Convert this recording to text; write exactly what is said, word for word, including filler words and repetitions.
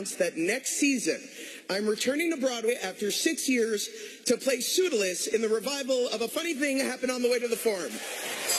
announce that next season I'm returning to Broadway after six years to play Pseudolus in the revival of A Funny Thing Happened on the Way to the Forum.